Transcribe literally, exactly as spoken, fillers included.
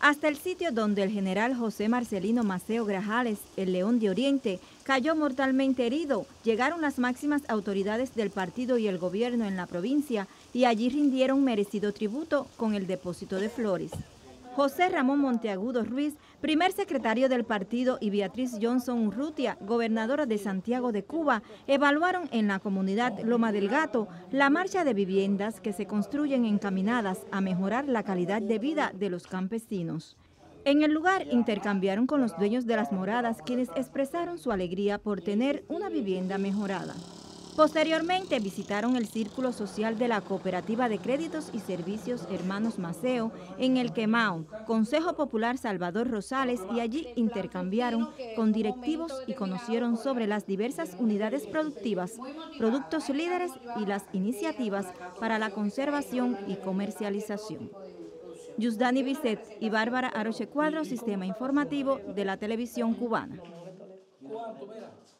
hasta el sitio donde el general José Marcelino Maceo Grajales, el León de Oriente, cayó mortalmente herido. Llegaron las máximas autoridades del partido y el gobierno en la provincia y allí rindieron merecido tributo con el depósito de flores. José Ramón Monteagudo Ruiz, primer secretario del partido, y Beatriz Johnson Urrutia, gobernadora de Santiago de Cuba, evaluaron en la comunidad Loma del Gato la marcha de viviendas que se construyen encaminadas a mejorar la calidad de vida de los campesinos. En el lugar intercambiaron con los dueños de las moradas, quienes expresaron su alegría por tener una vivienda mejorada. Posteriormente visitaron el Círculo Social de la Cooperativa de Créditos y Servicios Hermanos Maceo en El Quemao, Consejo Popular Salvador Rosales, y allí intercambiaron con directivos y conocieron sobre las diversas unidades productivas, productos líderes y las iniciativas para la conservación y comercialización. Yusdani Bisset y Bárbara Aroche Cuadro, Sistema Informativo de la Televisión Cubana.